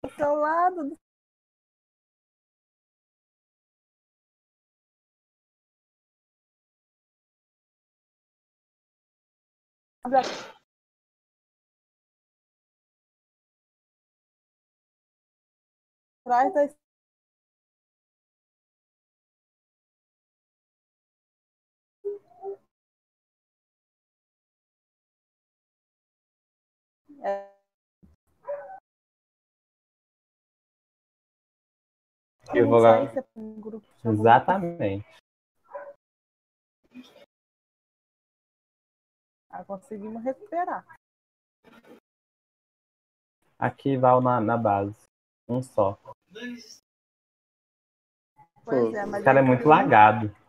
do seu lado. Atrás da Eu vou lá. um grupo. Exatamente. Conseguimos recuperar. Aqui Val na base. Um só. Pois é, mas Esse cara é muito lagado.